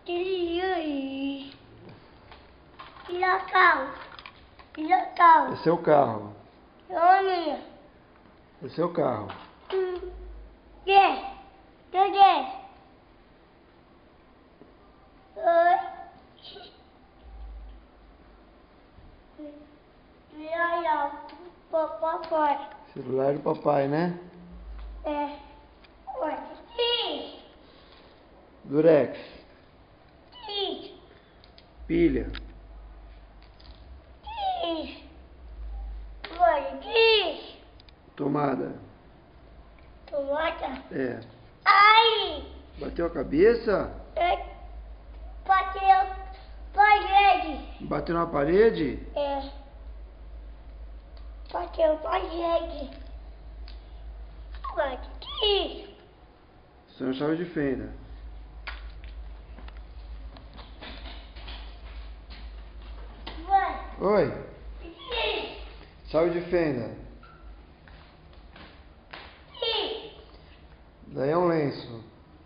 Esse é o carro. Homem. Esse é o carro. Papai. Celular do papai, né? É. Durex. Pilha. Tomada. Tomata. É. Ai! Bateu a cabeça? Bateu parede. Bateu na parede? É. Bateu parede. Bate. Isso é uma chave de fenda. Vai. Oi. Chave de fenda. Daí é um lenço.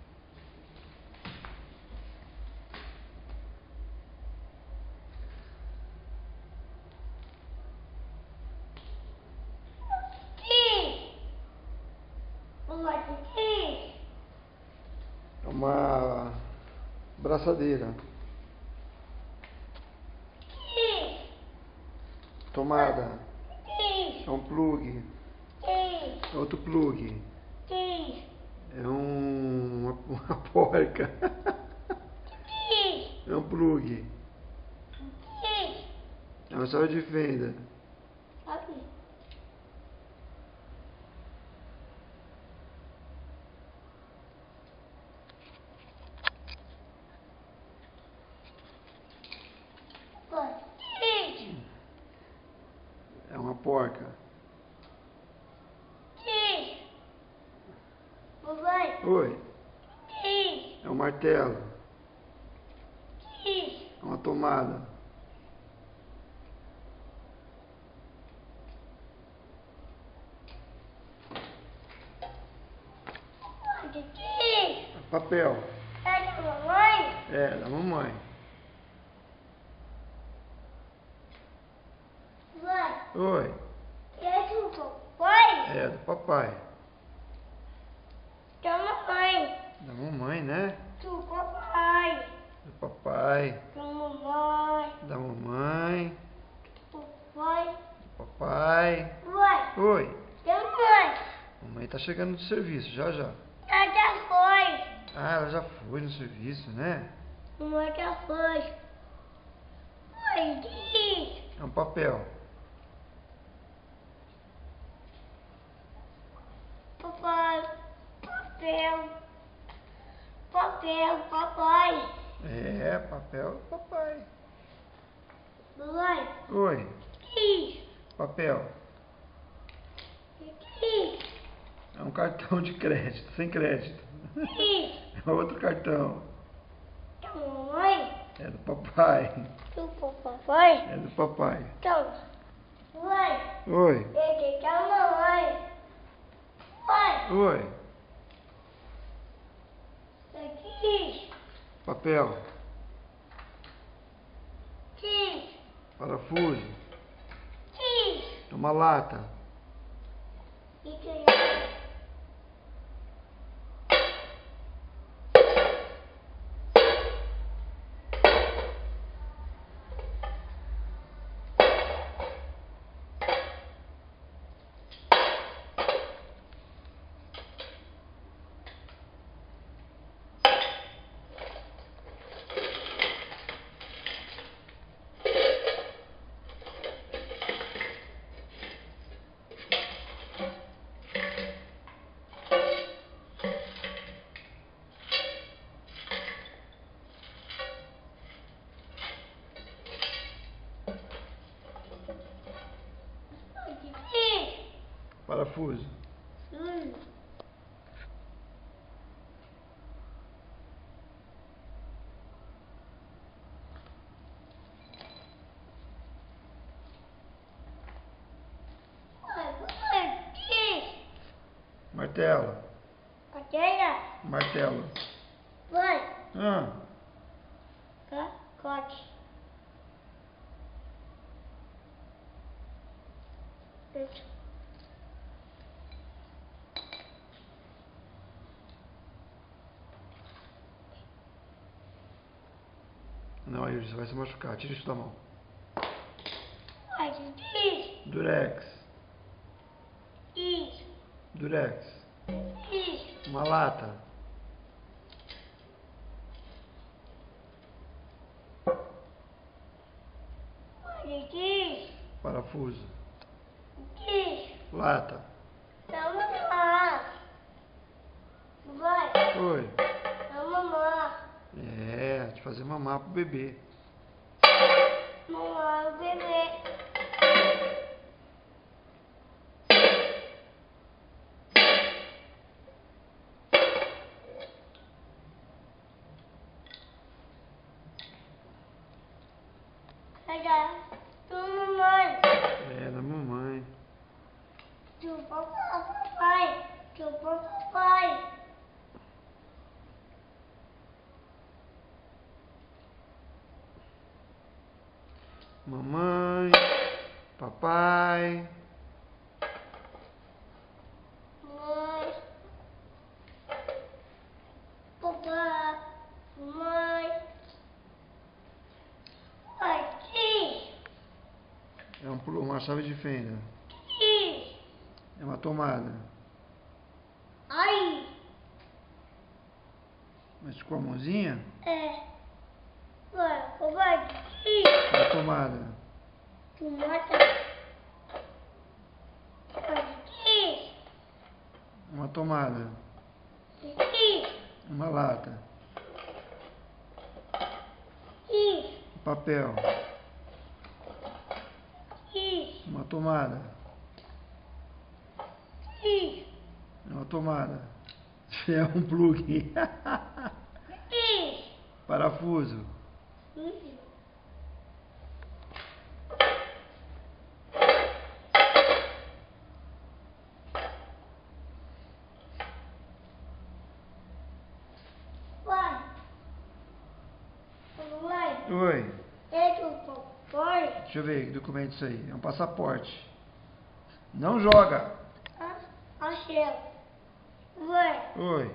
É uma braçadeira. Tomada. É um plug. É outro plug. É uma porca. É um plug. É uma chave de fenda. É uma porca. Oi. É um martelo. É uma tomada. Papel. É da mamãe? É, da mamãe. Vai. Oi. É do papai? É, do papai. Da mamãe. Da mamãe, né? Do papai. Do papai. Da mamãe. Da mamãe. Do papai. Do papai. Vai. Oi. Da mamãe. Mamãe tá chegando do serviço, já já. Ela já foi. Ah, ela já foi no serviço, né? Mamãe já foi. Oi, diz. É um papel. Papai. Papel. Papel, papai. É, papel do papai. Mamãe. Oi. Diz. Papel. Diz. É um cartão de crédito, sem crédito. Diz. É outro cartão. Da mamãe. É do papai. Do papai. É do papai. Então. Vai. Oi. Ele da mamãe. Vai. Oi. Diz. Papel. Diz. Parafuso. Diz. É uma lata. Parafuso. Martelo. Cadeira. Martelo. Vai. Ah, Corte. Isso. Não, aí você vai se machucar. Tira isso da mão. Faz isso. Durex. Isso. Durex. Isso. Uma lata. Faz isso. Parafuso. Isso. Lata. Não, mamãe. Vai. Oi. Não, mamãe. É, de fazer mamar pro bebê. Mamãe, bebê. Olha, tu mamãe. É, da mamãe. Tu papai. Tu papai. Mamãe. Papai. Mãe. Papai. Mãe. Aqui. É uma chave de fenda. Aqui. É uma tomada. Ai. Mas com a mãozinha, É. Vai. Aqui. é a tomada. Tu mata. Aqui. Uma tomada. Aqui. Uma lata. Aqui. Papel. Aqui. Uma tomada. Aqui. É uma tomada. É um plug. Aqui. Parafuso. Vai. Vai. Oi. É do papai. Deixa eu ver que documento é isso aí. É um passaporte. Não joga. Achei. Vai. Oi.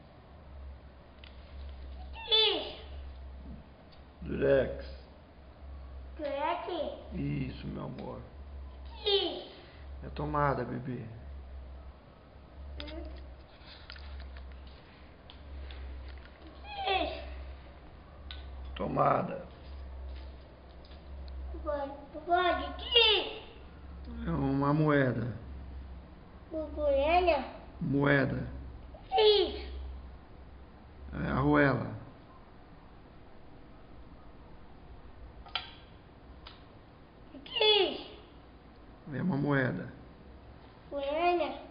Aqui. Durex. Aqui. Isso, meu amor. Aqui. É tomada, bebê. Aqui. Tomada. Vai. Aqui. É uma moeda. Goiânia. Moeda. Aqui. É arruela. Aqui. É uma moeda. Goiânia.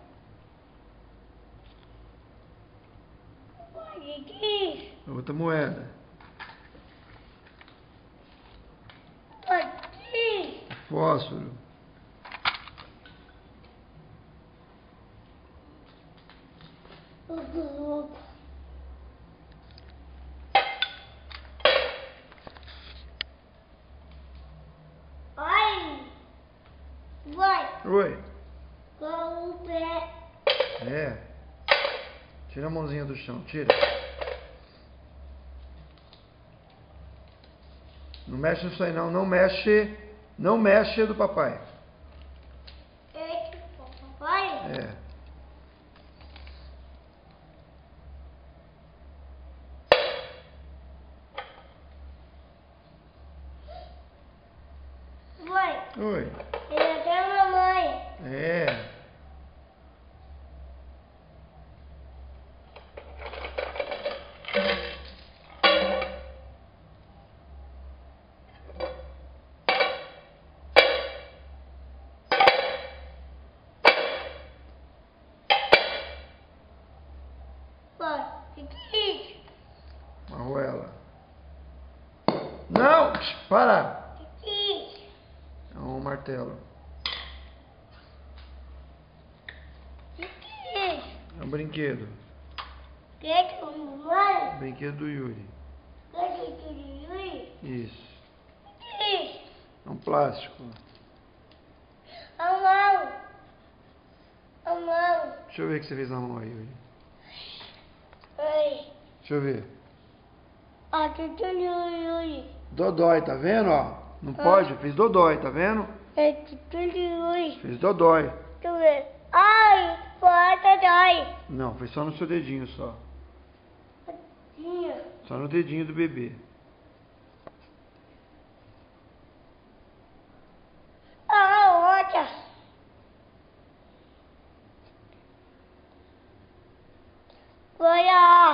Vai. Aqui. É outra moeda. Aqui. Fósforo. Ai. Vai. Oi. Com o pé. É. Tira a mãozinha do chão. Tira. Não mexe nisso aí não. Não mexe. Não mexe do papai. É papai. É. Vai. Oi. Ele até a mamãe. É. Vai. Aqui. Uma arruela. Não! Para! Aqui. É um martelo. Aqui. É um brinquedo. Que mamãe? Brinquedo do Yuri. Que Isso. Isso. É um plástico. A mão. A mão. Deixa eu ver o que você fez na mão aí, Yuri. Ai. Deixa eu ver. A tutului. Dodói, tá vendo, ó? Não pode? Fez dodói, tá vendo? É tutului. Fez dodói. Tu vê? Ai, bota dói. Não, foi só no seu dedinho só. Tinha. Só no dedinho do bebê. Ah, outra. Vai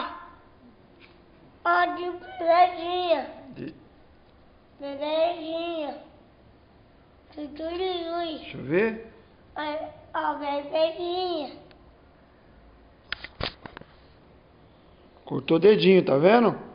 a de bebezinha. De- Bebezinha. Tutului. Deixa eu ver. A bebezinha. Cortou o dedinho, tá vendo?